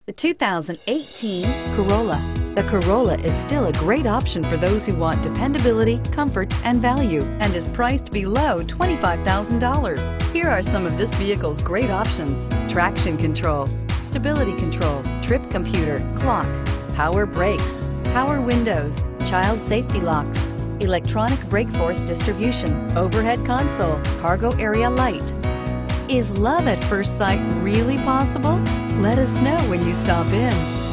The 2018 Corolla. The Corolla is still a great option for those who want dependability, comfort, and value, and is priced below $25,000. Here are some of this vehicle's great options: traction control, stability control, trip computer, clock, power brakes, power windows, child safety locks, electronic brake force distribution, overhead console, cargo area light. Is love at first sight really possible? Let us know when you stop in.